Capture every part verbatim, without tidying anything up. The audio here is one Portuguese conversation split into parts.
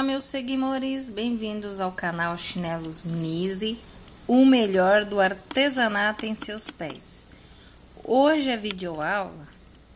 Olá, meus seguidores, bem-vindos ao canal Chinelos Nise, o melhor do artesanato em seus pés. Hoje é videoaula.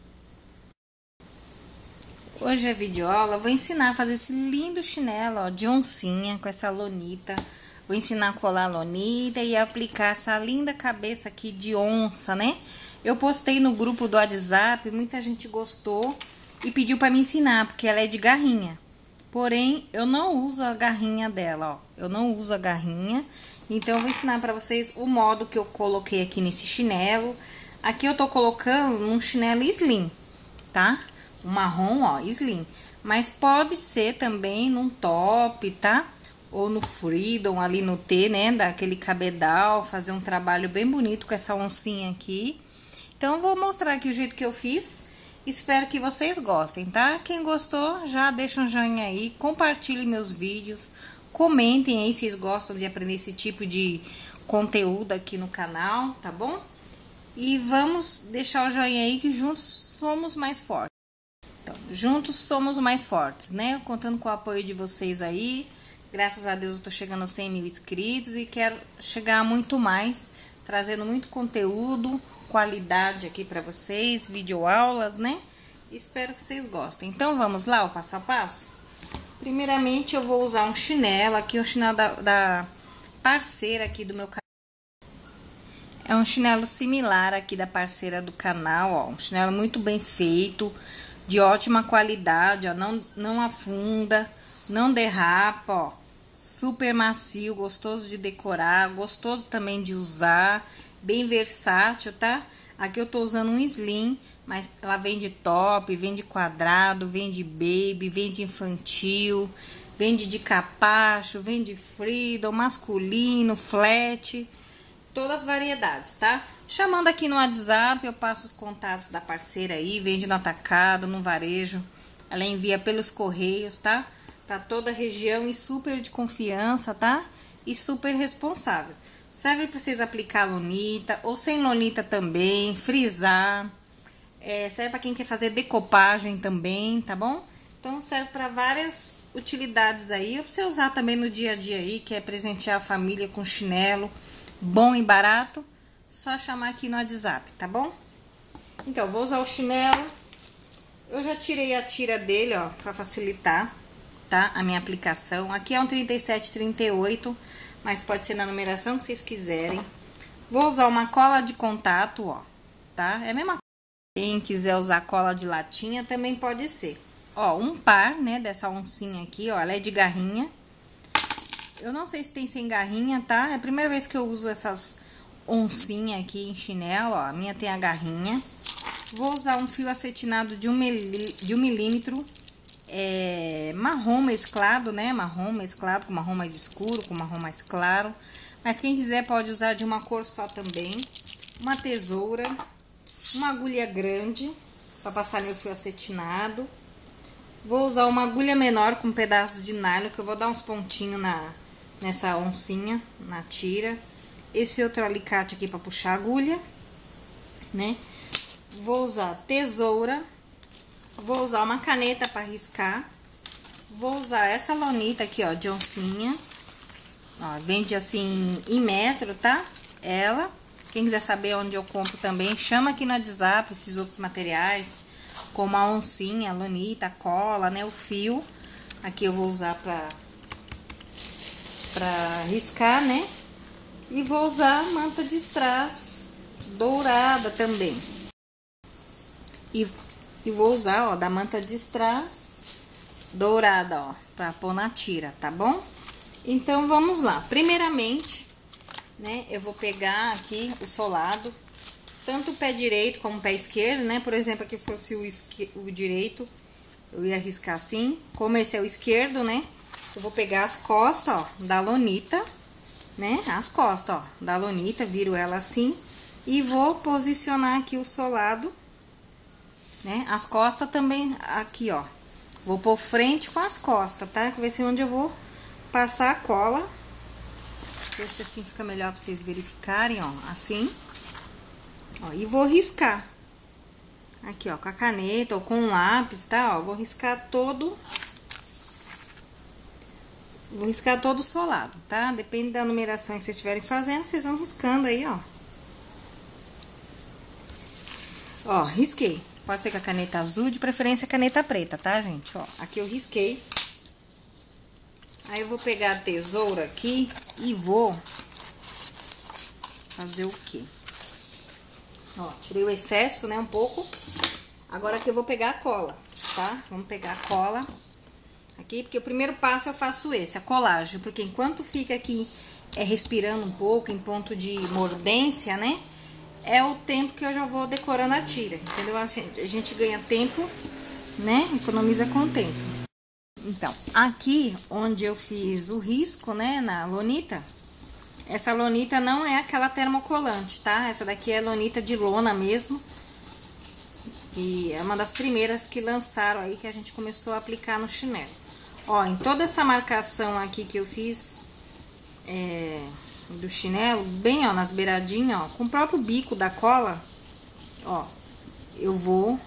Hoje é videoaula, vou ensinar a fazer esse lindo chinelo, ó, de oncinha com essa lonita. Vou ensinar a colar a lonita e aplicar essa linda cabeça aqui de onça, né? Eu postei no grupo do WhatsApp, muita gente gostou e pediu para me ensinar, porque ela é de garrinha. Porém, eu não uso a garrinha dela, ó. Eu não uso a garrinha. Então, eu vou ensinar pra vocês o modo que eu coloquei aqui nesse chinelo. Aqui eu tô colocando num chinelo slim, tá? Um marrom, ó, slim. Mas pode ser também num top, tá? Ou no Freedom, ali no T, né? Daquele cabedal, fazer um trabalho bem bonito com essa oncinha aqui. Então, eu vou mostrar aqui o jeito que eu fiz. Espero que vocês gostem, tá? Quem gostou, já deixa um joinha aí, compartilhe meus vídeos, comentem aí se vocês gostam de aprender esse tipo de conteúdo aqui no canal, tá bom? E vamos deixar o joinha aí que juntos somos mais fortes. Então, juntos somos mais fortes, né? Contando com o apoio de vocês aí, graças a Deus eu tô chegando aos cem mil inscritos e quero chegar a muito mais, trazendo muito conteúdo, qualidade aqui pra vocês, videoaulas, né? Espero que vocês gostem. Então, vamos lá, o passo a passo? Primeiramente, eu vou usar um chinelo, aqui, um chinelo da, da parceira aqui do meu canal. É um chinelo similar aqui da parceira do canal, ó. Um chinelo muito bem feito, de ótima qualidade, ó. Não, não afunda, não derrapa, ó. Super macio, gostoso de decorar, gostoso também de usar. Bem versátil, tá? Aqui eu tô usando um slim, mas ela vem de top, vem de quadrado, vem de baby, vem de infantil, vem de capacho, vem de freedom, masculino, flat, todas as variedades, tá? Chamando aqui no WhatsApp, eu passo os contatos da parceira aí, vende no atacado, no varejo, ela envia pelos correios, tá? Pra toda a região e super de confiança, tá? E super responsável. Serve para vocês aplicar lonita, ou sem lonita também, frisar. É, serve para quem quer fazer decopagem também, tá bom? Então, serve para várias utilidades aí. Ou pra você usar também no dia a dia aí, que é presentear a família com chinelo bom e barato. Só chamar aqui no WhatsApp, tá bom? Então, vou usar o chinelo. Eu já tirei a tira dele, ó, para facilitar, tá? A minha aplicação. Aqui é um trinta e sete, trinta e oito. Mas pode ser na numeração que vocês quiserem. Vou usar uma cola de contato, ó, tá? É a mesma coisa. Quem quiser usar cola de latinha também pode ser. Ó, um par, né, dessa oncinha aqui, ó, ela é de garrinha. Eu não sei se tem sem garrinha, tá? É a primeira vez que eu uso essas oncinhas aqui em chinelo, ó. A minha tem a garrinha. Vou usar um fio acetinado de um, milí de um milímetro. É, marrom mesclado, né? Marrom mesclado com marrom mais escuro, com marrom mais claro. Mas quem quiser pode usar de uma cor só também. Uma tesoura, uma agulha grande para passar meu fio acetinado. Vou usar uma agulha menor com um pedaço de nylon, que eu vou dar uns pontinhos na, nessa oncinha, na tira. Esse outro alicate aqui para puxar a agulha, né? Vou usar tesoura. Vou usar uma caneta para riscar. Vou usar essa lonita aqui, ó, de oncinha. Ó, vende assim em metro, tá? Ela. Quem quiser saber onde eu compro também, chama aqui no WhatsApp esses outros materiais, como a oncinha, a lonita, a cola, né? O fio. Aqui eu vou usar pra, pra riscar, né? E vou usar manta de strass dourada também. E E vou usar, ó, da manta de strass dourada, ó, pra pôr na tira, tá bom? Então, vamos lá. Primeiramente, né, eu vou pegar aqui o solado, tanto o pé direito como o pé esquerdo, né? Por exemplo, aqui fosse o, esque o direito, eu ia riscar assim. Como esse é o esquerdo, né? Eu vou pegar as costas, ó, da lonita, né? As costas, ó, da lonita, viro ela assim. E vou posicionar aqui o solado, né? As costas também aqui, ó. Vou pôr frente com as costas, tá? Que vai ser onde eu vou passar a cola. Ver se assim fica melhor pra vocês verificarem, ó. Assim. Ó, e vou riscar. Aqui, ó, com a caneta ou com um lápis, tá? Ó, vou riscar todo Vou riscar todo solado, tá? Depende da numeração que vocês estiverem fazendo, vocês vão riscando aí, ó. Ó, risquei. Pode ser com a caneta azul, de preferência a caneta preta, tá, gente? Ó, aqui eu risquei. Aí eu vou pegar a tesoura aqui e vou fazer o quê? Ó, tirei o excesso, né, um pouco. Agora aqui eu vou pegar a cola, tá? Vamos pegar a cola aqui, porque o primeiro passo eu faço esse, a colagem. Porque enquanto fica aqui é, respirando um pouco, em ponto de mordência, né? É o tempo que eu já vou decorando a tira, entendeu? A gente, a gente ganha tempo, né? Economiza com tempo. Então, aqui onde eu fiz o risco, né, na lonita, essa lonita não é aquela termocolante, tá? Essa daqui é lonita de lona mesmo. E é uma das primeiras que lançaram aí, que a gente começou a aplicar no chinelo. Ó, em toda essa marcação aqui que eu fiz é, do chinelo, bem, ó, nas beiradinhas, ó, com o próprio bico da cola, ó, eu vou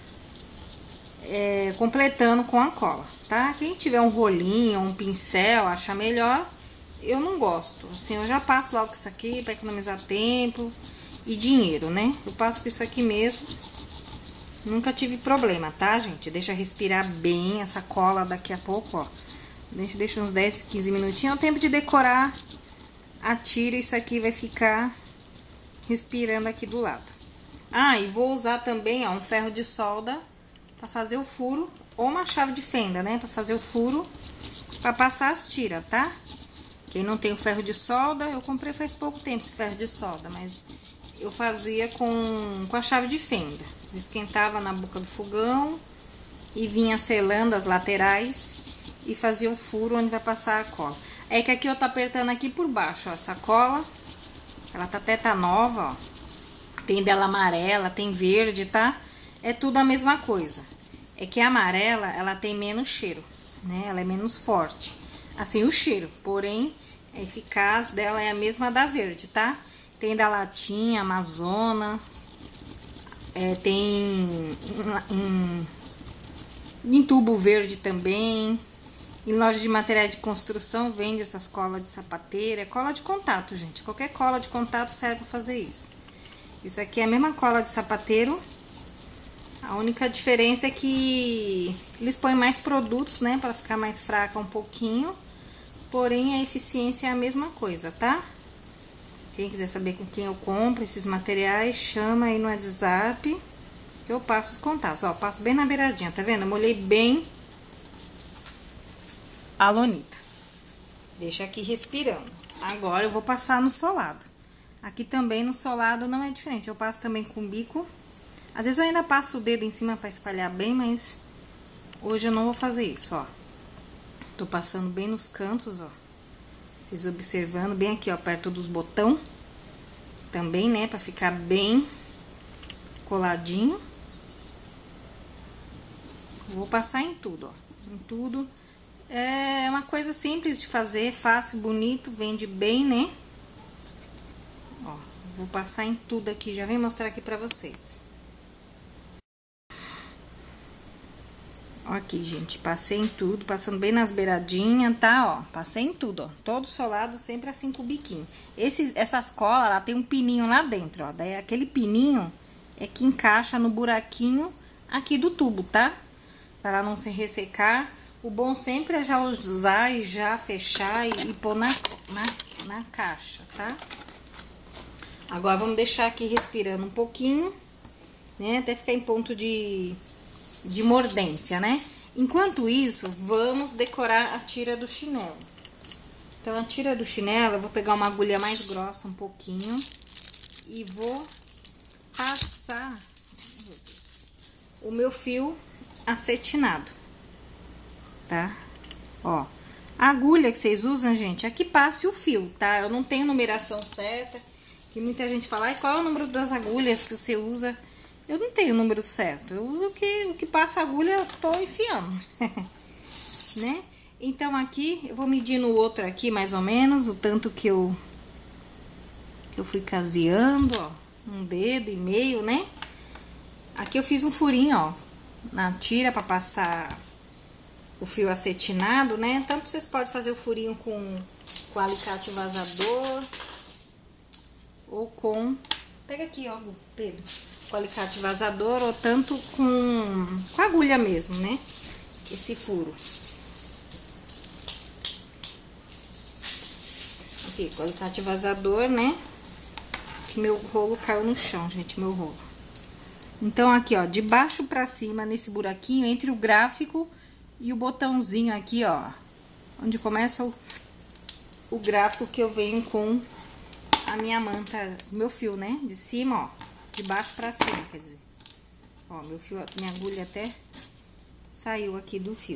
é, completando com a cola, tá? Quem tiver um rolinho, um pincel, achar melhor, eu não gosto. Assim, eu já passo logo com isso aqui pra economizar tempo e dinheiro, né? Eu passo com isso aqui mesmo. Nunca tive problema, tá, gente? Deixa respirar bem essa cola daqui a pouco, ó. Deixa, deixa uns dez, quinze minutinhos. É o tempo de decorar a tira. Isso aqui vai ficar respirando aqui do lado. Ah, e vou usar também, ó, um ferro de solda pra fazer o furo. Ou uma chave de fenda, né? Pra fazer o furo, pra passar as tiras, tá? Quem não tem o ferro de solda, eu comprei faz pouco tempo esse ferro de solda, mas eu fazia com, com a chave de fenda. Eu esquentava na boca do fogão e vinha selando as laterais e fazia o furo onde vai passar a cola. É que aqui eu tô apertando aqui por baixo, ó, essa cola. Ela tá até tá nova, ó. Tem dela amarela, tem verde, tá? É tudo a mesma coisa. É que a amarela, ela tem menos cheiro, né? Ela é menos forte. Assim, o cheiro, porém, a eficaz dela é a mesma da verde, tá? Tem da latinha, Amazona, é, tem em, em tubo verde também. Em loja de materiais de construção vende essas colas de sapateira. É cola de contato, gente. Qualquer cola de contato serve pra fazer isso. Isso aqui é a mesma cola de sapateiro. A única diferença é que eles põem mais produtos, né? Pra ficar mais fraca um pouquinho. Porém, a eficiência é a mesma coisa, tá? Quem quiser saber com quem eu compro esses materiais, chama aí no WhatsApp, que eu passo os contatos. Ó, passo bem na beiradinha, tá vendo? Eu molhei bem a lonita. Deixa aqui respirando. Agora eu vou passar no solado. Aqui também no solado não é diferente. Eu passo também com o bico. Às vezes eu ainda passo o dedo em cima pra espalhar bem, mas hoje eu não vou fazer isso, ó. Tô passando bem nos cantos, ó. Vocês observando bem aqui, ó, perto dos botão. Também, né, pra ficar bem coladinho. Vou passar em tudo, ó. Em tudo. É uma coisa simples de fazer, fácil, bonito, vende bem, né? Ó, vou passar em tudo aqui, já vim mostrar aqui pra vocês. Ó, aqui, gente, passei em tudo, passando bem nas beiradinhas, tá? Ó, passei em tudo, ó. Todo solado sempre assim com o biquinho. Esses, essas colas, ela tem um pininho lá dentro, ó. Daí aquele pininho é que encaixa no buraquinho aqui do tubo, tá? Para não se ressecar. O bom sempre é já usar e já fechar e, e pôr na, na, na caixa, tá? Agora, vamos deixar aqui respirando um pouquinho, né? Até ficar em ponto de... de mordência, né? Enquanto isso, vamos decorar a tira do chinelo. Então, a tira do chinelo, eu vou pegar uma agulha mais grossa um pouquinho e vou passar o meu fio acetinado, tá? Ó, a agulha que vocês usam, gente, é que passe o fio, tá? Eu não tenho numeração certa, que muita gente fala, ai, qual é o número das agulhas que você usa? Eu não tenho o número certo, eu uso o que, o que passa a agulha, eu tô enfiando, né? Então, aqui, eu vou medir no outro aqui, mais ou menos, o tanto que eu, que eu fui caseando, ó, um dedo e meio, né? Aqui eu fiz um furinho, ó, na tira pra passar o fio acetinado, né? Tanto vocês podem fazer o furinho com, com alicate vazador ou com... Pega aqui, ó, Pedro. Com alicate vazador ou tanto com, com agulha mesmo, né? Esse furo. Aqui, com alicate vazador, né? Que meu rolo caiu no chão, gente, meu rolo. Então, aqui, ó, de baixo pra cima, nesse buraquinho, entre o gráfico e o botãozinho aqui, ó. Onde começa o, o gráfico que eu venho com a minha manta, meu fio, né? De cima, ó. De baixo pra cima, quer dizer. Ó, meu fio, minha agulha até saiu aqui do fio.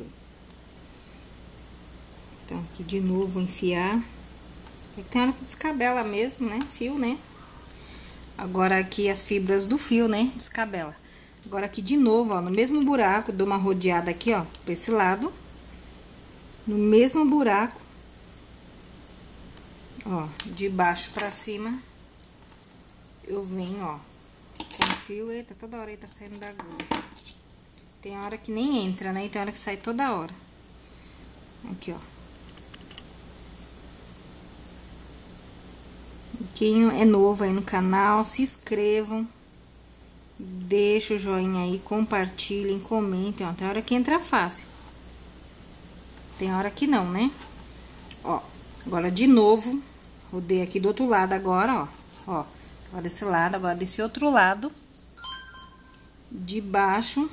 Então, aqui de novo, enfiar. Tem hora que descabela mesmo, né? Fio, né? Agora aqui as fibras do fio, né? Descabela. Agora aqui de novo, ó, no mesmo buraco, dou uma rodeada aqui, ó, pra esse lado. No mesmo buraco. Ó, de baixo pra cima. Eu venho, ó, com o fio. Eita, toda hora ele tá saindo da agulha. Tem hora que nem entra, né? E tem hora que sai toda hora. Aqui, ó. Quem é novo aí no canal, se inscrevam, deixa o joinha aí, compartilhem, comentem, ó, tem hora que entra fácil, tem hora que não, né? Ó, agora de novo, rodei aqui do outro lado agora, ó, ó, agora desse lado, agora desse outro lado, de baixo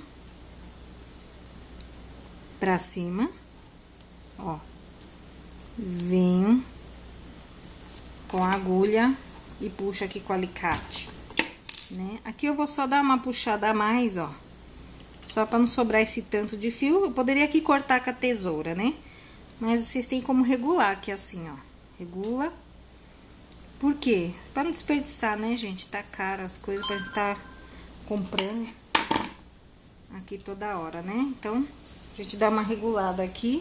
pra cima, ó, venho com a agulha e puxo aqui com o alicate, né? Aqui eu vou só dar uma puxada a mais, ó, só pra não sobrar esse tanto de fio. Eu poderia aqui cortar com a tesoura, né? Mas vocês têm como regular aqui assim, ó, regula. Por quê? Pra não desperdiçar, né, gente? Tá caro as coisas pra gente tá comprando aqui toda hora, né? Então, a gente dá uma regulada aqui.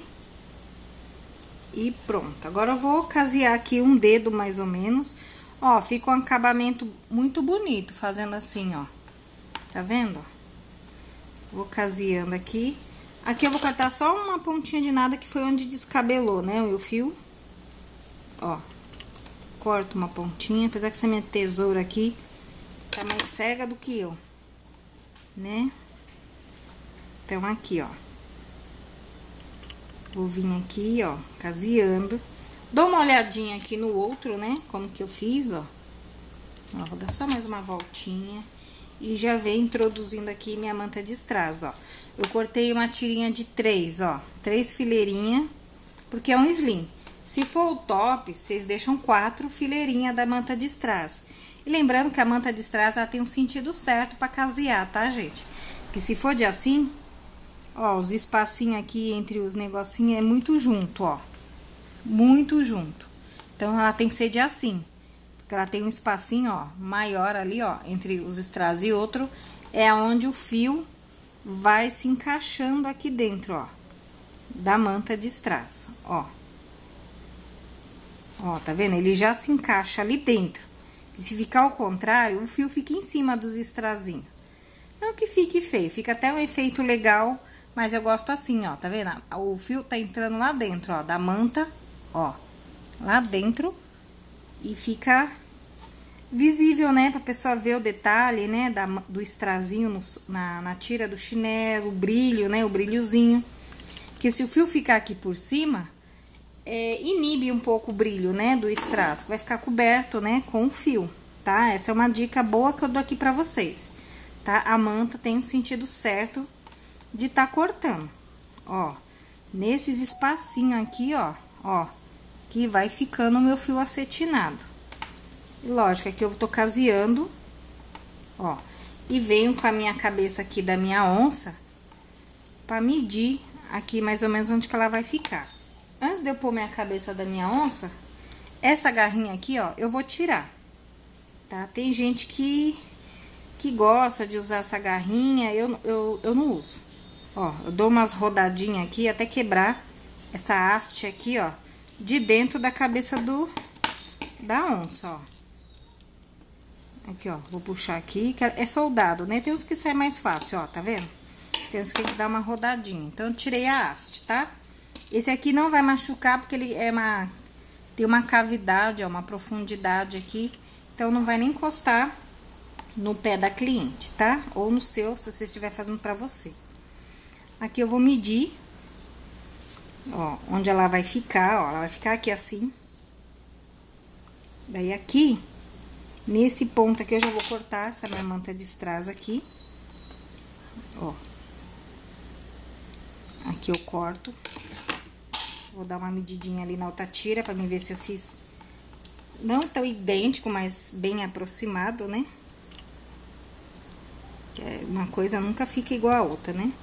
E pronto. Agora eu vou casear aqui um dedo mais ou menos. Ó, fica um acabamento muito bonito fazendo assim, ó. Tá vendo? Vou caseando aqui. Aqui eu vou cortar só uma pontinha de nada que foi onde descabelou, né, o meu fio. Ó. Corto uma pontinha, apesar que essa minha tesoura aqui tá mais cega do que eu, né? Então, aqui, ó. Vou vir aqui, ó, caseando. Dou uma olhadinha aqui no outro, né? Como que eu fiz, ó. Ó, vou dar só mais uma voltinha. E já venho introduzindo aqui minha manta de strass, ó. Eu cortei uma tirinha de três, ó. Três fileirinhas, porque é um slim. Se for o top, vocês deixam quatro fileirinhas da manta de strass. E lembrando que a manta de strass, ela tem um sentido certo pra casear, tá, gente? Que se for de assim... Ó, os espacinhos aqui entre os negocinhos é muito junto, ó. Muito junto. Então, ela tem que ser de assim. Porque ela tem um espacinho, ó, maior ali, ó, entre os strass e outro. É onde o fio vai se encaixando aqui dentro, ó. Da manta de strass, ó. Ó, tá vendo? Ele já se encaixa ali dentro. E se ficar ao contrário, o fio fica em cima dos strassinhos. Não que fique feio, fica até um efeito legal... Mas eu gosto assim, ó, tá vendo? O fio tá entrando lá dentro, ó, da manta, ó, lá dentro. E fica visível, né, pra pessoa ver o detalhe, né, da, do strazinho no, na, na tira do chinelo, o brilho, né, o brilhozinho. Que se o fio ficar aqui por cima, é, inibe um pouco o brilho, né, do strass. Vai ficar coberto, né, com o fio, tá? Essa é uma dica boa que eu dou aqui pra vocês, tá? A manta tem um sentido certo de tá cortando, ó, nesses espacinhos aqui, ó, ó, que vai ficando o meu fio acetinado. E lógico, aqui eu tô caseando, ó, e venho com a minha cabeça aqui da minha onça, pra medir aqui mais ou menos onde que ela vai ficar. Antes de eu pôr minha cabeça da minha onça, essa garrinha aqui, ó, eu vou tirar, tá? Tem gente que, que gosta de usar essa garrinha, eu, eu, eu não uso. Ó, eu dou umas rodadinhas aqui até quebrar essa haste aqui, ó, de dentro da cabeça do da onça, ó. Aqui, ó, vou puxar aqui, que é soldado, né? Tem uns que sai mais fácil, ó, tá vendo? Então, você tem que dar uma rodadinha. Então, eu tirei a haste, tá? Esse aqui não vai machucar, porque ele é uma... tem uma cavidade, ó, uma profundidade aqui. Então, não vai nem encostar no pé da cliente, tá? Ou no seu, se você estiver fazendo pra você. Aqui eu vou medir, ó, onde ela vai ficar, ó. Ela vai ficar aqui assim. Daí, aqui, nesse ponto aqui, eu já vou cortar essa minha manta de strass aqui. Ó. Aqui eu corto. Vou dar uma medidinha ali na outra tira pra mim ver se eu fiz não tão idêntico, mas bem aproximado, né? Que uma coisa nunca fica igual a outra, né?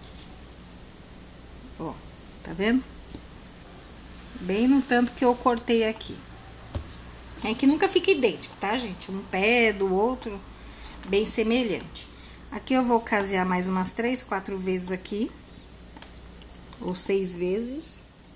Ó, tá vendo? Bem no tanto que eu cortei aqui. É que nunca fica idêntico, tá, gente? Um pé do outro, bem semelhante. Aqui eu vou casear mais umas três, quatro vezes aqui. Ou seis vezes.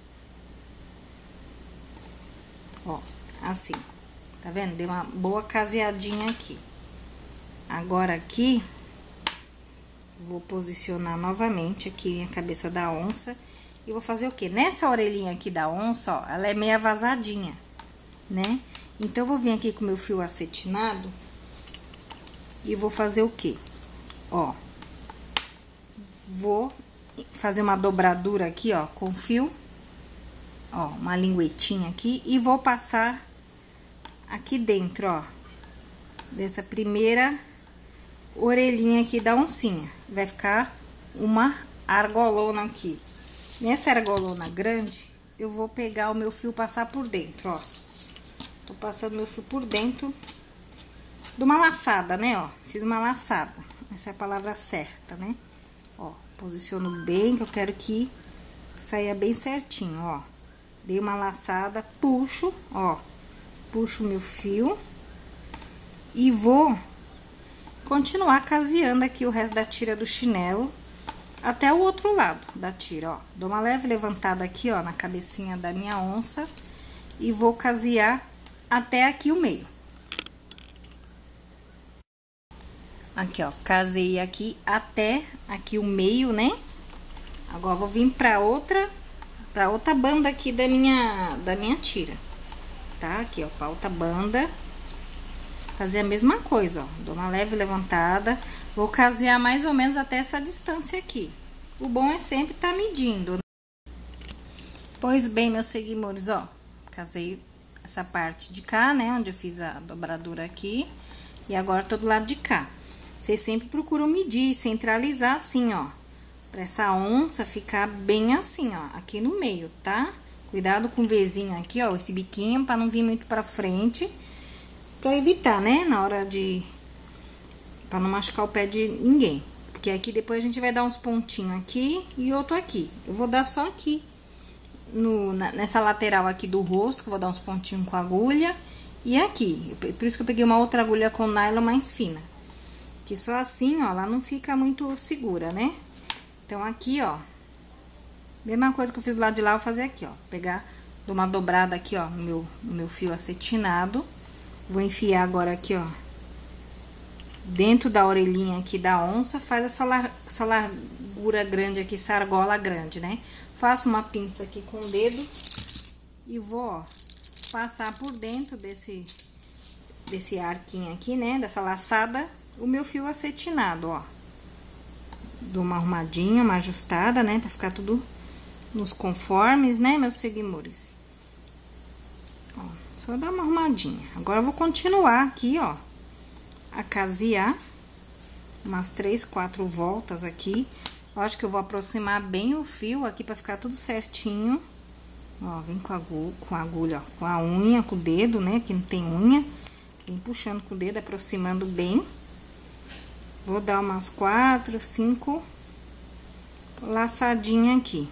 Ó, assim. Tá vendo? Deu uma boa caseadinha aqui. Agora, aqui, vou posicionar novamente aqui a cabeça da onça. E vou fazer o quê? Nessa orelhinha aqui da onça, ó, ela é meia vazadinha, né? Então, eu vou vir aqui com o meu fio acetinado e vou fazer o quê? Ó, vou fazer uma dobradura aqui, ó, com fio, ó, uma linguetinha aqui, e vou passar aqui dentro, ó, dessa primeira orelhinha aqui da oncinha. Vai ficar uma argolona aqui. Nessa argolona grande, eu vou pegar o meu fio e passar por dentro, ó. Tô passando meu fio por dentro de uma laçada, né, ó. Fiz uma laçada. Essa é a palavra certa, né? Ó, posiciono bem, que eu quero que saia bem certinho, ó. Dei uma laçada, puxo, ó. Puxo o meu fio. E vou continuar caseando aqui o resto da tira do chinelo até o outro lado da tira, ó. Dou uma leve levantada aqui, ó, na cabecinha da minha onça. E vou casear até aqui o meio. Aqui, ó, casei aqui até aqui o meio, né? Agora, vou vir pra outra, pra outra banda aqui da minha, da minha tira, tá? Aqui, ó, pra outra banda. Fazer a mesma coisa, ó. Dou uma leve levantada. Vou casear mais ou menos até essa distância aqui. O bom é sempre tá medindo. Pois bem, meus seguidores, ó. Casei essa parte de cá, né? Onde eu fiz a dobradura aqui. E agora, tô do lado de cá. Vocês sempre procuram medir, centralizar assim, ó. Pra essa onça ficar bem assim, ó. Aqui no meio, tá? Cuidado com o Vzinho aqui, ó. Esse biquinho, pra não vir muito pra frente. Pra evitar, né? Na hora de... pra não machucar o pé de ninguém. Porque aqui depois a gente vai dar uns pontinhos aqui e outro aqui. Eu vou dar só aqui. No, na, nessa lateral aqui do rosto, que eu vou dar uns pontinhos com a agulha. E aqui. Por isso que eu peguei uma outra agulha com nylon mais fina. Que só assim, ó, ela não fica muito segura, né? Então, aqui, ó. Mesma coisa que eu fiz do lado de lá, eu vou fazer aqui, ó. Pegar, dou uma dobrada aqui, ó, no meu, no meu fio acetinado. Vou enfiar agora aqui, ó. Dentro da orelhinha aqui da onça, faz essa, lar, essa largura grande aqui, essa argola grande, né? Faço uma pinça aqui com o dedo e vou, ó, passar por dentro desse, desse arquinho aqui, né? Dessa laçada, o meu fio acetinado, ó. Dou uma arrumadinha, uma ajustada, né? Pra ficar tudo nos conformes, né, meus seguidores? Ó, só dar uma arrumadinha. Agora, eu vou continuar aqui, ó, a casear umas três, quatro voltas aqui. Acho que eu vou aproximar bem o fio aqui pra ficar tudo certinho. Ó, vem com a agulha, com a agulha, ó, com a unha, com o dedo, né, que não tem unha. Vem puxando com o dedo, aproximando bem. Vou dar umas quatro, cinco laçadinhas aqui.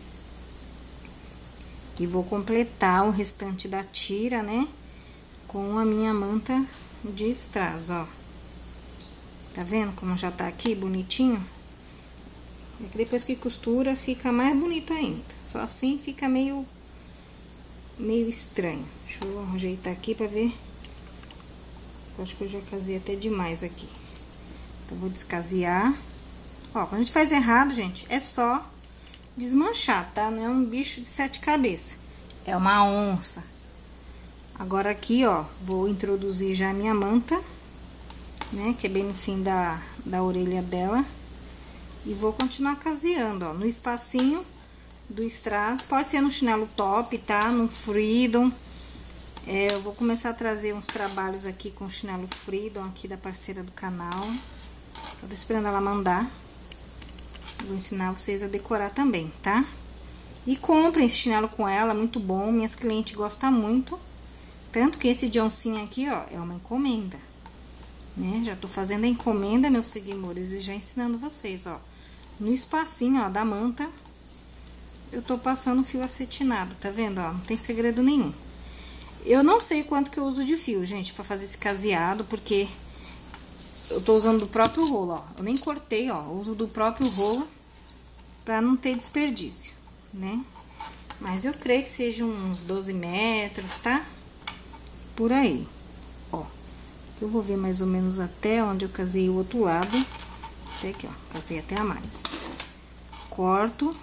E vou completar o restante da tira, né, com a minha manta de strass, ó. Tá vendo como já tá aqui bonitinho? É que depois que costura fica mais bonito ainda. Só assim fica meio, meio estranho. Deixa eu ajeitar aqui pra ver. Eu acho que eu já casei até demais aqui. Então, vou descasear Ó, quando a gente faz errado, gente, é só desmanchar, tá? Não é um bicho de sete cabeças. É uma onça. Agora aqui, ó, vou introduzir já a minha manta, né? Que é bem no fim da, da orelha dela. E vou continuar caseando, ó, no espacinho do strass. Pode ser no chinelo top, tá? No Freedom. É, eu vou começar a trazer uns trabalhos aqui com chinelo Freedom, aqui da parceira do canal. Eu tô esperando ela mandar. Vou ensinar vocês a decorar também, tá? E comprem esse chinelo com ela, muito bom. Minhas clientes gostam muito. Tanto que esse de oncinha aqui, ó, é uma encomenda, né? Já tô fazendo a encomenda, meus seguidores, e já ensinando vocês, ó. No espacinho, ó, da manta, eu tô passando fio acetinado, tá vendo, ó? Não tem segredo nenhum. Eu não sei quanto que eu uso de fio, gente, pra fazer esse caseado, porque eu tô usando do próprio rolo, ó. Eu nem cortei, ó, eu uso do próprio rolo pra não ter desperdício, né? Mas eu creio que sejam uns doze metros, tá? Por aí, ó. Eu vou ver mais ou menos até onde eu casei o outro lado. Até aqui, ó, casei até a mais. Corto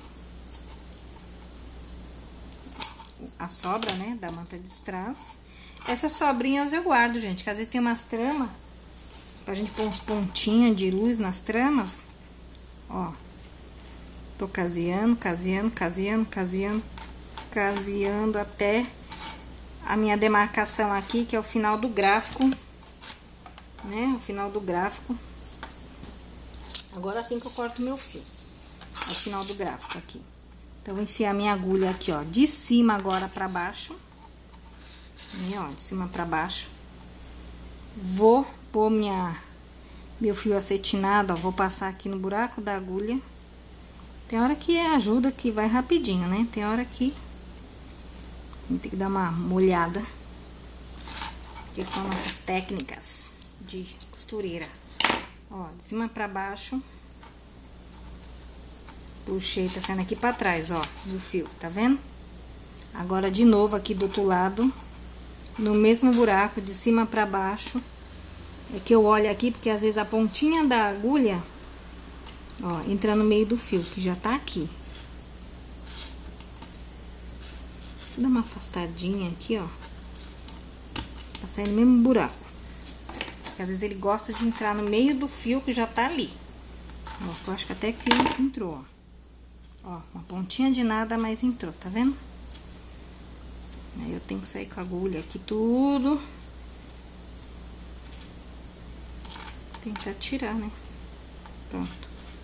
a sobra, né, da manta de strass. Essas sobrinhas eu guardo, gente, que às vezes tem umas tramas pra gente pôr uns pontinhos de luz nas tramas. Ó, tô caseando, caseando, caseando, caseando, caseando até a minha demarcação aqui, que é o final do gráfico, né, o final do gráfico. Agora assim que eu corto meu fio, é o final do gráfico aqui. Então, vou enfiar minha agulha aqui, ó, de cima agora pra baixo, né, ó, de cima pra baixo. Vou pôr minha, meu fio acetinado, ó, vou passar aqui no buraco da agulha. Tem hora que ajuda, que vai rapidinho, né, tem hora que tem que dar uma molhada, que são nossas técnicas de costureira. Ó, de cima pra baixo. Puxei, tá saindo aqui pra trás, ó, do fio, tá vendo? Agora, de novo, aqui do outro lado, no mesmo buraco, de cima pra baixo. É que eu olho aqui, porque às vezes a pontinha da agulha, ó, entra no meio do fio, que já tá aqui. Vou dar uma afastadinha aqui, ó. Tá saindo no mesmo buraco. Porque às vezes ele gosta de entrar no meio do fio que já tá ali. Ó, eu acho que até que entrou, ó. Ó, uma pontinha de nada, mas entrou, tá vendo? Aí eu tenho que sair com a agulha aqui tudo. Tentar tirar, né? Pronto.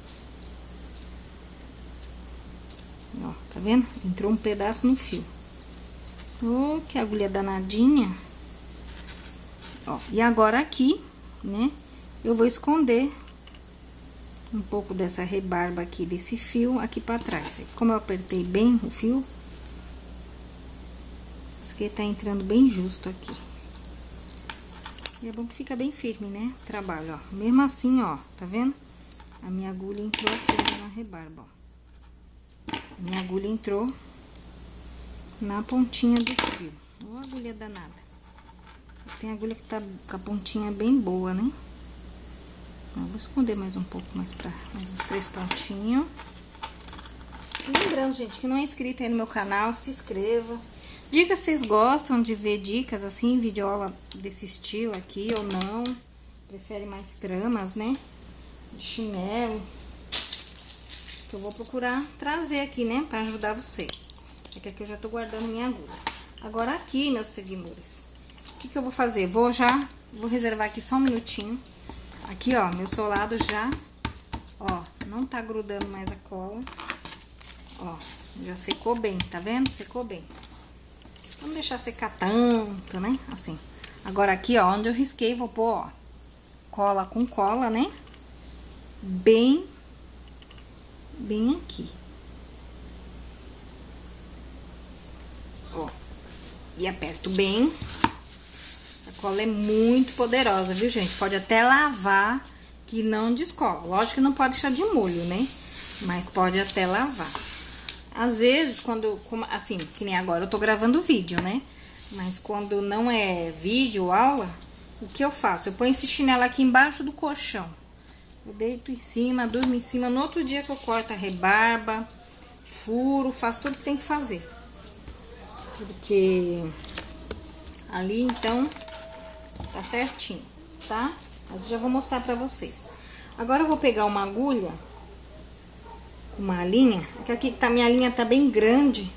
Ó, tá vendo? Entrou um pedaço no fio. Ô, que agulha danadinha. Ó, e agora aqui, né? Eu vou esconder um pouco dessa rebarba aqui, desse fio aqui pra trás. Como eu apertei bem o fio, esse aqui tá entrando bem justo aqui. E é bom que fica bem firme, né? O trabalho, ó. Mesmo assim, ó, tá vendo? A minha agulha entrou aqui na rebarba, ó. A minha agulha entrou na pontinha do fio. Ó, agulha danada. Tem agulha que tá com a pontinha bem boa, né? Eu vou esconder mais um pouco, mais pra mais uns três pontinhos. Lembrando, gente, que não é inscrito aí no meu canal, se inscreva. Diga se vocês gostam de ver dicas assim, videoaula desse estilo aqui ou não. Prefere mais tramas, né? De chinelo. Que eu vou procurar trazer aqui, né? Pra ajudar vocês. É que aqui eu já tô guardando minha agulha. Agora aqui, meus seguidores, o que que eu vou fazer? Vou já, vou reservar aqui só um minutinho. Aqui, ó, meu solado já, ó, não tá grudando mais a cola. Ó, já secou bem, tá vendo? Secou bem. Vamos deixar secar tanto, né? Assim. Agora aqui, ó, onde eu risquei, vou pôr, ó, cola com cola, né? Bem, bem aqui. Ó, e aperto bem. Essa cola é muito poderosa, viu, gente? Pode até lavar, que não descola. Lógico que não pode deixar de molho, né? Mas pode até lavar. Às vezes, quando, assim, que nem agora, eu tô gravando vídeo, né? Mas quando não é vídeo, aula, o que eu faço? Eu ponho esse chinelo aqui embaixo do colchão. Eu deito em cima, durmo em cima. No outro dia que eu corto a rebarba, furo, faço tudo que tem que fazer. Porque ali, então, tá certinho, tá? Mas eu já vou mostrar pra vocês. Agora eu vou pegar uma agulha, uma linha, que aqui tá, minha linha tá bem grande,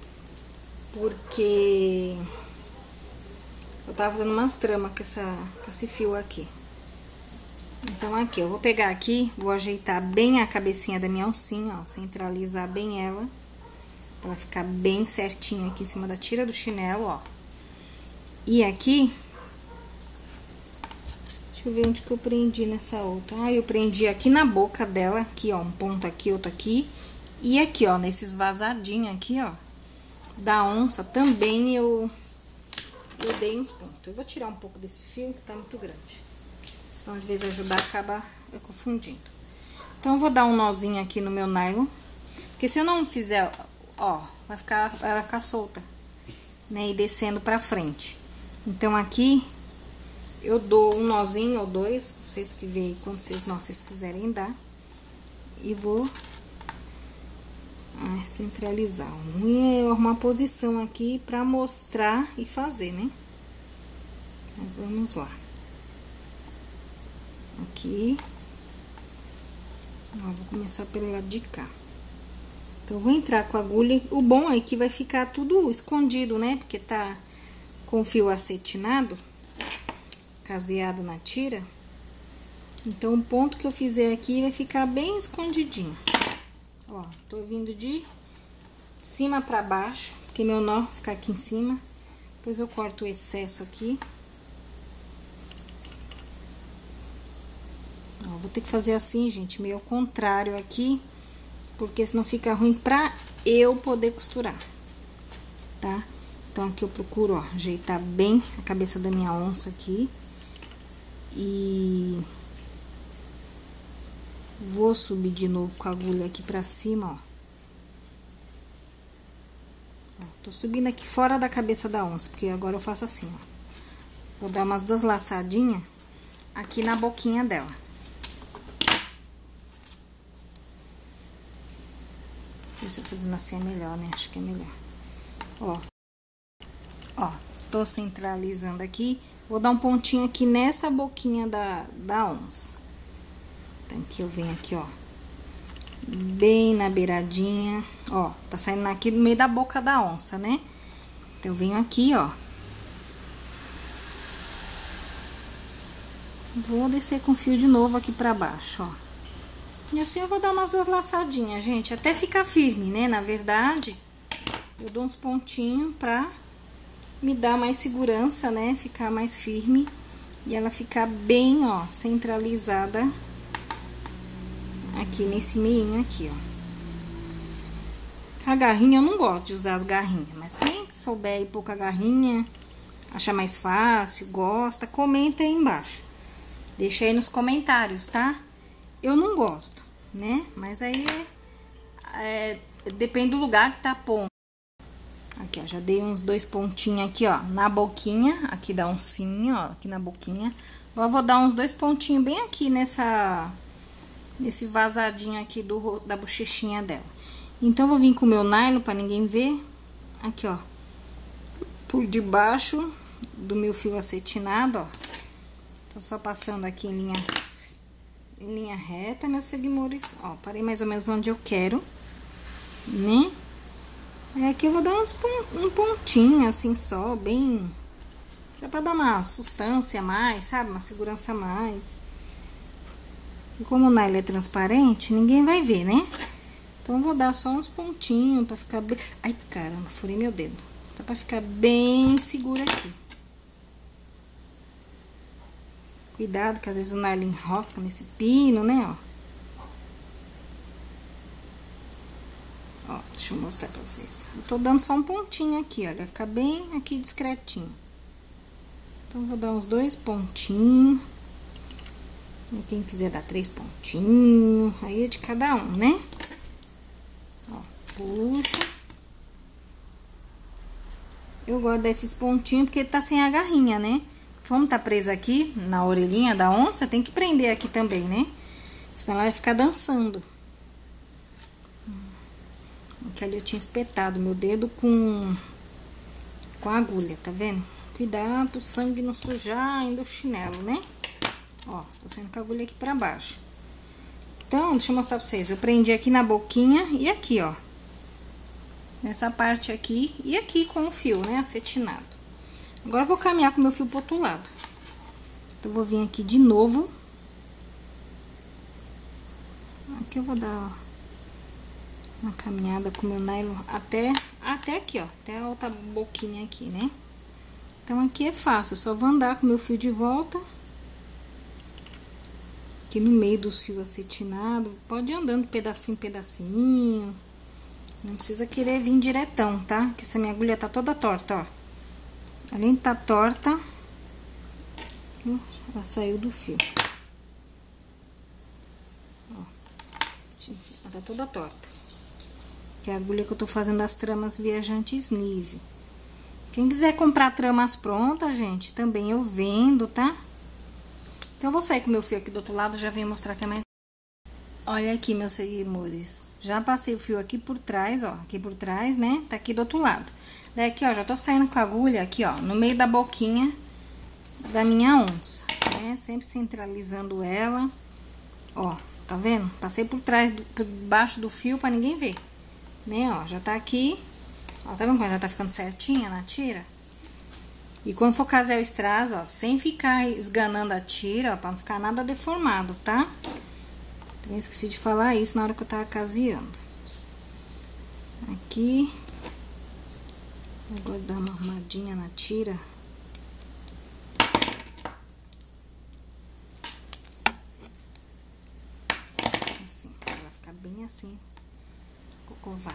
porque eu tava fazendo umas tramas com, essa, com esse fio aqui. Então aqui, eu vou pegar aqui, vou ajeitar bem a cabecinha da minha oncinha, ó, centralizar bem ela, pra ela ficar bem certinha aqui em cima da tira do chinelo, ó. E aqui, deixa eu ver onde que eu prendi nessa outra. Ah, eu prendi aqui na boca dela, aqui, ó, um ponto aqui, outro aqui. E aqui, ó, nesses vazadinhos aqui, ó, da onça também eu, eu dei uns pontos. Eu vou tirar um pouco desse fio, que tá muito grande. Senão, às vezes, ajudar acaba eu confundindo. Então, eu vou dar um nozinho aqui no meu nylon. Porque se eu não fizer, ó, vai ficar, vai ficar solta, né, e descendo pra frente. Então, aqui, eu dou um nozinho ou dois, vocês que veem quando vocês, não, vocês quiserem dar. E vou ah, centralizar. E uma posição aqui pra mostrar e fazer, né? Mas vamos lá. Aqui. Ó, vou começar pelo lado de cá. Então, eu vou entrar com a agulha. O bom é que vai ficar tudo escondido, né? Porque tá com fio acetinado, caseado na tira. Então, o ponto que eu fizer aqui vai ficar bem escondidinho. Ó, tô vindo de cima pra baixo, porque meu nó fica aqui em cima. Depois eu corto o excesso aqui. Ó, vou ter que fazer assim, gente, meio ao contrário aqui, porque senão fica ruim pra eu poder costurar, tá? Então, aqui eu procuro, ó, ajeitar bem a cabeça da minha onça aqui. E vou subir de novo com a agulha aqui pra cima, ó. Ó, tô subindo aqui fora da cabeça da onça, porque agora eu faço assim, ó. Vou dar umas duas laçadinhas aqui na boquinha dela. Deixa eu fazendo assim é melhor, né? Acho que é melhor. Ó. Ó, tô centralizando aqui. Vou dar um pontinho aqui nessa boquinha da, da onça. Então, aqui eu venho aqui, ó. Bem na beiradinha. Ó, tá saindo aqui no meio da boca da onça, né? Então, eu venho aqui, ó. Vou descer com o fio de novo aqui pra baixo, ó. E assim eu vou dar umas duas laçadinhas, gente. Até ficar firme, né? Na verdade, eu dou uns pontinhos pra me dar mais segurança, né? Ficar mais firme. E ela ficar bem, ó, centralizada aqui nesse meinho aqui, ó. A garrinha, eu não gosto de usar as garrinhas. Mas quem souber ir pouca garrinha, achar mais fácil, gosta, comenta aí embaixo. Deixa aí nos comentários, tá? Eu não gosto, né? Mas aí é, é, depende do lugar que tá pondo. Aqui, ó, já dei uns dois pontinhos aqui, ó, na boquinha, aqui da oncinha, ó, aqui na boquinha. Agora, eu vou dar uns dois pontinhos bem aqui nessa, nesse vazadinho aqui do, da bochechinha dela. Então, eu vou vir com o meu nylon pra ninguém ver, aqui, ó, por debaixo do meu fio acetinado, ó. Tô só passando aqui em linha, em linha reta, meus seguidores, ó, parei mais ou menos onde eu quero, né? É aqui eu vou dar uns um pontinho assim só, bem... Só pra dar uma sustância a mais, sabe? Uma segurança a mais. E como o nylon é transparente, ninguém vai ver, né? Então, eu vou dar só uns pontinhos pra ficar bem... Ai, caramba, furei meu dedo. Só pra ficar bem segura aqui. Cuidado, que às vezes o nylon enrosca nesse pino, né, ó. Ó, deixa eu mostrar pra vocês. Eu tô dando só um pontinho aqui, ó. Vai ficar bem aqui discretinho. Então, vou dar uns dois pontinhos. E quem quiser dar três pontinhos, aí é de cada um, né? Ó, puxa. Eu gosto desses pontinhos porque tá sem a garrinha, né? Como tá presa aqui na orelhinha da onça, tem que prender aqui também, né? Senão ela vai ficar dançando. Aqui ali eu tinha espetado meu dedo com, com a agulha, tá vendo? Cuidado pro sangue não sujar ainda o chinelo, né? Ó, tô saindo com a agulha aqui pra baixo. Então, deixa eu mostrar pra vocês. Eu prendi aqui na boquinha e aqui, ó. Nessa parte aqui e aqui com o fio, né, acetinado. Agora eu vou caminhar com o meu fio pro outro lado. Então, eu vou vir aqui de novo. Aqui eu vou dar uma caminhada com o meu nylon até, até aqui, ó. Até a outra boquinha aqui, né? Então, aqui é fácil. Eu só vou andar com o meu fio de volta. Aqui no meio dos fios acetinados. Pode ir andando pedacinho, pedacinho. Não precisa querer vir diretão, tá? Porque essa minha agulha tá toda torta, ó. Além de tá torta, ela saiu do fio. Ó. Ela tá toda torta. Que é a agulha que eu tô fazendo as tramas viajantes Nise. Quem quiser comprar tramas prontas, gente, também eu vendo, tá? Então, eu vou sair com o meu fio aqui do outro lado, já venho mostrar que é mais... Olha aqui, meus seguidores, já passei o fio aqui por trás, ó, aqui por trás, né, tá aqui do outro lado. Daí aqui, ó, já tô saindo com a agulha aqui, ó, no meio da boquinha da minha onça, né, sempre centralizando ela, ó, tá vendo? Passei por trás, do, por baixo do fio pra ninguém ver, né, ó, já tá aqui, ó, tá vendo como já tá ficando certinha na tira? E quando for casear o strass, ó, sem ficar esganando a tira, ó, pra não ficar nada deformado, tá? Eu esqueci de falar isso na hora que eu tava caseando. Aqui. Eu gosto de dar uma armadinha na tira. Assim, ela vai ficar bem assim, cocovada.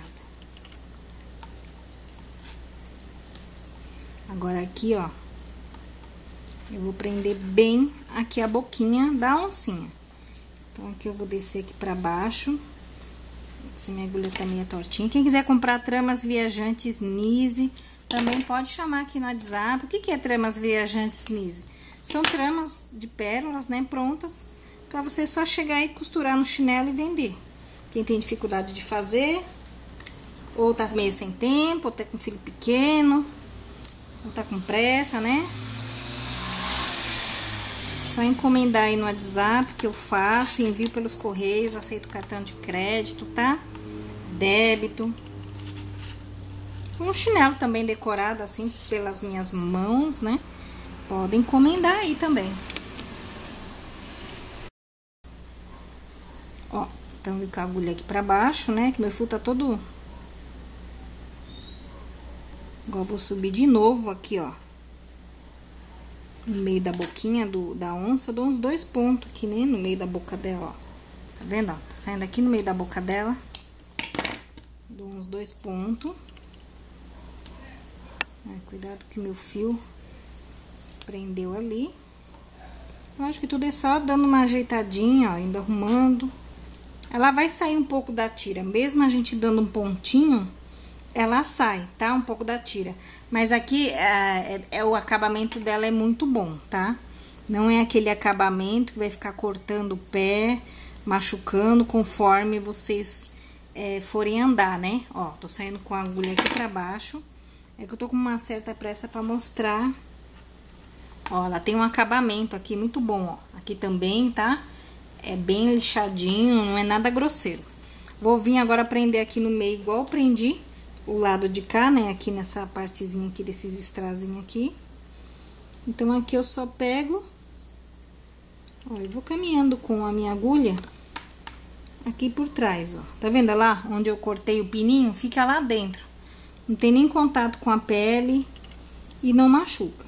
Agora aqui, ó. Eu vou prender bem aqui a boquinha da oncinha. Então, aqui eu vou descer aqui pra baixo. Essa minha agulha tá meio tortinha. Quem quiser comprar tramas viajantes Nise, também pode chamar aqui no WhatsApp. O que que é tramas viajantes Nise? São tramas de pérolas, né, prontas, pra você só chegar e costurar no chinelo e vender. Quem tem dificuldade de fazer, ou tá meio sem tempo, ou tá com filho pequeno, ou tá com pressa, né? Só encomendar aí no WhatsApp que eu faço, envio pelos correios, aceito cartão de crédito, tá? Débito. Um chinelo também decorado assim pelas minhas mãos, né? Podem encomendar aí também. Ó, então vou com a agulha aqui pra baixo, né? Que meu fio tá todo... Agora vou subir de novo aqui, ó. No meio da boquinha do, da onça, eu dou uns dois pontos aqui, né? No meio da boca dela, ó. Tá vendo, ó? Tá saindo aqui no meio da boca dela. Dou uns dois pontos. É, cuidado que meu fio prendeu ali. Eu acho que tudo é só dando uma ajeitadinha, ó. Ainda arrumando. Ela vai sair um pouco da tira. Mesmo a gente dando um pontinho, ela sai, tá? Um pouco da tira. Mas aqui, é, é, é, o acabamento dela é muito bom, tá? Não é aquele acabamento que vai ficar cortando o pé, machucando, conforme vocês é, forem andar, né? Ó, tô saindo com a agulha aqui pra baixo. É que eu tô com uma certa pressa pra mostrar. Ó, ela tem um acabamento aqui muito bom, ó. Aqui também, tá? É bem lixadinho, não é nada grosseiro. Vou vir agora prender aqui no meio, igual eu prendi o lado de cá, né, aqui nessa partezinha aqui, desses estrazinhos aqui. Então, aqui eu só pego, ó, eu vou caminhando com a minha agulha aqui por trás, ó. Tá vendo lá onde eu cortei o pininho? Fica lá dentro. Não tem nem contato com a pele e não machuca.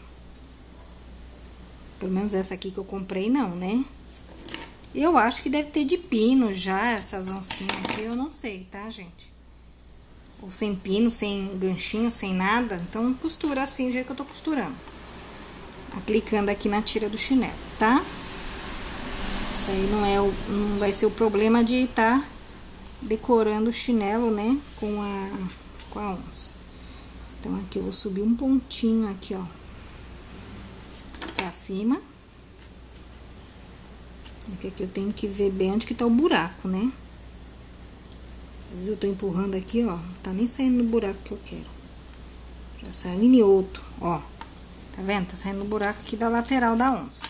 Pelo menos essa aqui que eu comprei, não, né? Eu acho que deve ter de pino já, essas oncinhas aqui, eu não sei, tá, gente? Ou sem pino, sem ganchinho, sem nada. Então, costura assim, do jeito que eu tô costurando. Aplicando aqui na tira do chinelo, tá? Isso aí não é o, não vai ser o problema de estar tá decorando o chinelo, né? Com a, com a onça. Então, aqui eu vou subir um pontinho aqui, ó. Pra cima. Porque aqui eu tenho que ver bem onde que tá o buraco, né? Às vezes eu tô empurrando aqui, ó, não tá nem saindo no buraco que eu quero. Já saiu em outro, ó. Tá vendo? Tá saindo no buraco aqui da lateral da onça.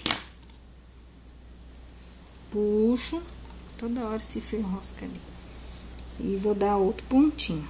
Puxo, toda hora esse fio enrosca ali. E vou dar outro pontinho.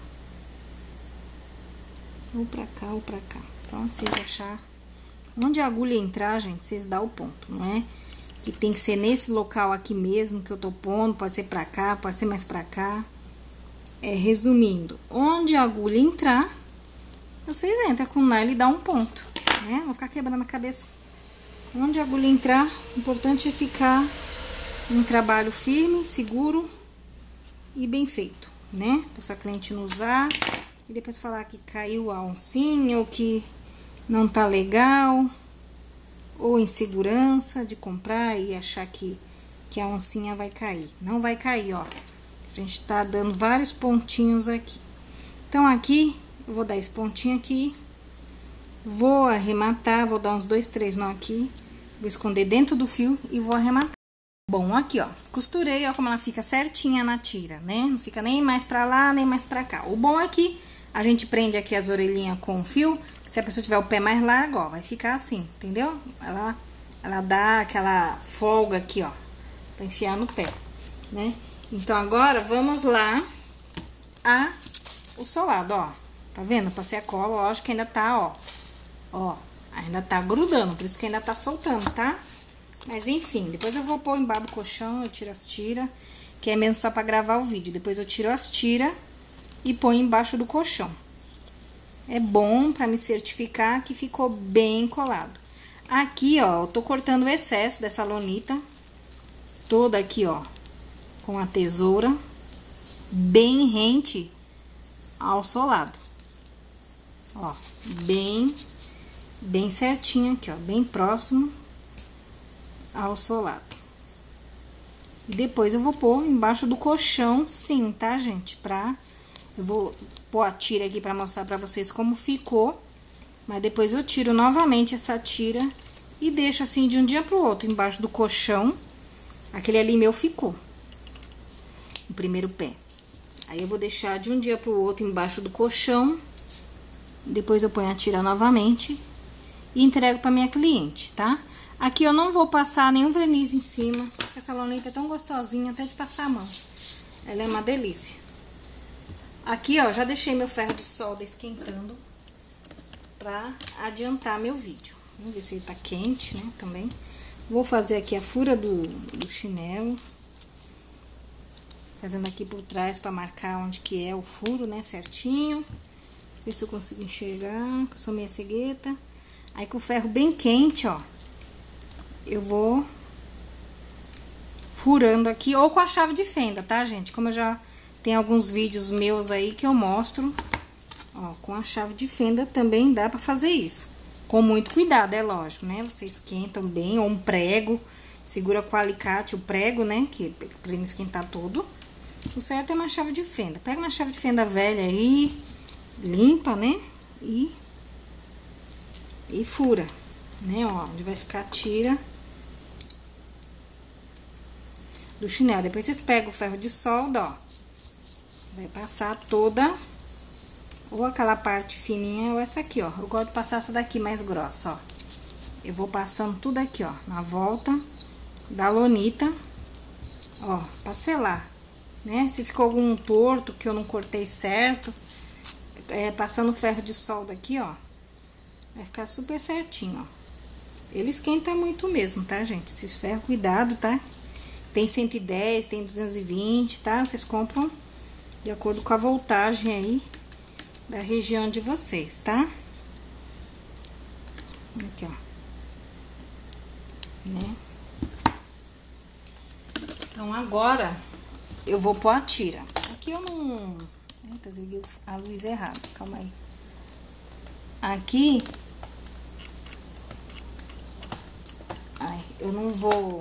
Ou pra cá, ou pra cá. Então, vocês achar onde a agulha entrar, gente, vocês dão o ponto, não é? Que tem que ser nesse local aqui mesmo que eu tô pondo, pode ser pra cá, pode ser mais pra cá. É, resumindo, onde a agulha entrar, vocês entram com o nylon e dá um ponto, né? Não ficar quebrando a cabeça. Onde a agulha entrar, o importante é ficar um trabalho firme, seguro e bem feito, né? Pra sua cliente não usar e depois falar que caiu a oncinha ou que não tá legal, ou insegurança de comprar e achar que, que a oncinha vai cair. Não vai cair, ó. A gente tá dando vários pontinhos aqui. Então, aqui, eu vou dar esse pontinho aqui, vou arrematar, vou dar uns dois, três nó aqui, vou esconder dentro do fio e vou arrematar. Bom, aqui, ó, costurei, ó, como ela fica certinha na tira, né? Não fica nem mais pra lá, nem mais pra cá. O bom é que a gente prende aqui as orelhinhas com o fio, se a pessoa tiver o pé mais largo, ó, vai ficar assim, entendeu? Ela, ela dá aquela folga aqui, ó, pra enfiar no pé, né? Então, agora, vamos lá a o solado, ó. Tá vendo? Passei a cola, lógico que ainda tá, ó, ó, ainda tá grudando, por isso que ainda tá soltando, tá? Mas, enfim, depois eu vou pôr embaixo do colchão, eu tiro as tiras, que é mesmo só pra gravar o vídeo. Depois eu tiro as tiras e ponho embaixo do colchão. É bom pra me certificar que ficou bem colado. Aqui, ó, eu tô cortando o excesso dessa lonita, toda aqui, ó, com a tesoura, bem rente ao solado. Ó, bem, bem certinho aqui, ó, bem próximo ao solado. E depois eu vou pôr embaixo do colchão, sim, tá, gente? Pra... Eu vou pôr a tira aqui pra mostrar pra vocês como ficou. Mas depois eu tiro novamente essa tira e deixo assim de um dia pro outro, embaixo do colchão. Aquele ali meu ficou. O primeiro pé. Aí eu vou deixar de um dia pro outro embaixo do colchão. Depois eu ponho a tira novamente e entrego pra minha cliente, tá? Aqui eu não vou passar nenhum verniz em cima, porque essa lonita é tão gostosinha até de passar a mão. Ela é uma delícia. Aqui, ó, já deixei meu ferro de solda esquentando pra adiantar meu vídeo. Vamos ver se ele tá quente, né, também. Vou fazer aqui a fura do, do chinelo. Fazendo aqui por trás pra marcar onde que é o furo, né, certinho. Ver se eu consigo enxergar, que eu sou meio cegueta. Aí com o ferro bem quente, ó, eu vou furando aqui, ou com a chave de fenda, tá, gente? Como eu já tenho alguns vídeos meus aí que eu mostro, ó, com a chave de fenda também dá pra fazer isso. Com muito cuidado, é lógico, né? Você esquenta bem, ou um prego, segura com o alicate o prego, né? Que, pra ele não esquentar todo. O certo é uma chave de fenda. Pega uma chave de fenda velha aí, limpa, né? E, e fura, né? Ó, onde vai ficar a tira do chinelo. Depois vocês pegam o ferro de solda, ó. Vai passar toda, ou aquela parte fininha, ou essa aqui, ó. Eu gosto de passar essa daqui mais grossa, ó. Eu vou passando tudo aqui, ó, na volta da lonita, ó, pra selar, né? Se ficou algum torto que eu não cortei certo, é, passando o ferro de solda aqui, ó, vai ficar super certinho, ó. Ele esquenta muito mesmo, tá, gente? Esses ferros, cuidado, tá? Tem cento e dez, tem duzentos e vinte, tá? Vocês compram de acordo com a voltagem aí da região de vocês, tá? Aqui, ó. Né? Então, agora, eu vou pôr a tira. Aqui eu não... Eita, desliguei a luz errada, calma aí. Aqui... Ai, eu não vou...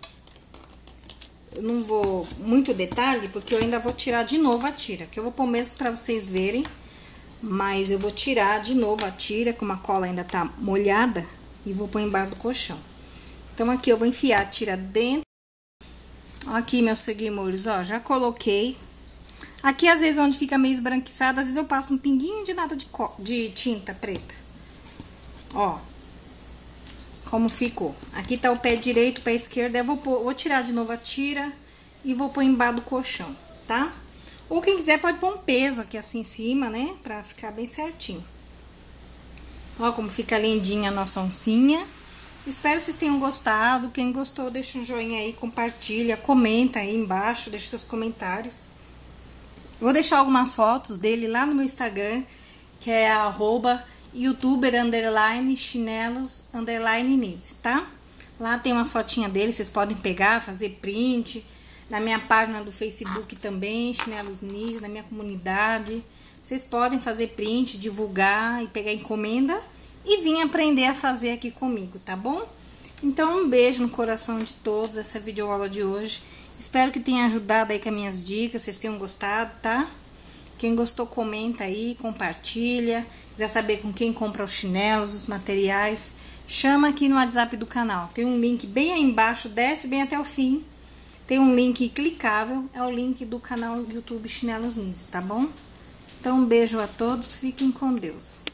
Eu não vou muito detalhe, porque eu ainda vou tirar de novo a tira. Que eu vou pôr mesmo pra vocês verem. Mas eu vou tirar de novo a tira, como a cola ainda tá molhada. E vou pôr embaixo do colchão. Então, aqui eu vou enfiar a tira dentro. Aqui, meus seguimores, ó, já coloquei. Aqui, às vezes, onde fica meio esbranquiçado, às vezes eu passo um pinguinho de nada de, de tinta preta. Ó. Como ficou. Aqui tá o pé direito, o pé esquerdo. Eu vou, pôr, vou tirar de novo a tira e vou pôr embaixo do colchão, tá? Ou quem quiser pode pôr um peso aqui assim em cima, né? Pra ficar bem certinho. Ó como fica lindinha a nossa oncinha. Espero que vocês tenham gostado. Quem gostou, deixa um joinha aí, compartilha, comenta aí embaixo, deixa seus comentários. Vou deixar algumas fotos dele lá no meu Instagram, que é arroba youtuber underline chinelos underline nise, tá? Lá tem umas fotinhas dele, vocês podem pegar, fazer print. Na minha página do Facebook também, Chinelos Nise, na minha comunidade. Vocês podem fazer print, divulgar e pegar encomenda e vir aprender a fazer aqui comigo, tá bom? Então, um beijo no coração de todos, essa videoaula de hoje. Espero que tenha ajudado aí com as minhas dicas, vocês tenham gostado, tá? Quem gostou, comenta aí, compartilha. Quiser saber com quem compra os chinelos, os materiais, chama aqui no WhatsApp do canal. Tem um link bem aí embaixo, desce bem até o fim. Tem um link clicável, é o link do canal YouTube Chinelos Nise, tá bom? Então, um beijo a todos, fiquem com Deus.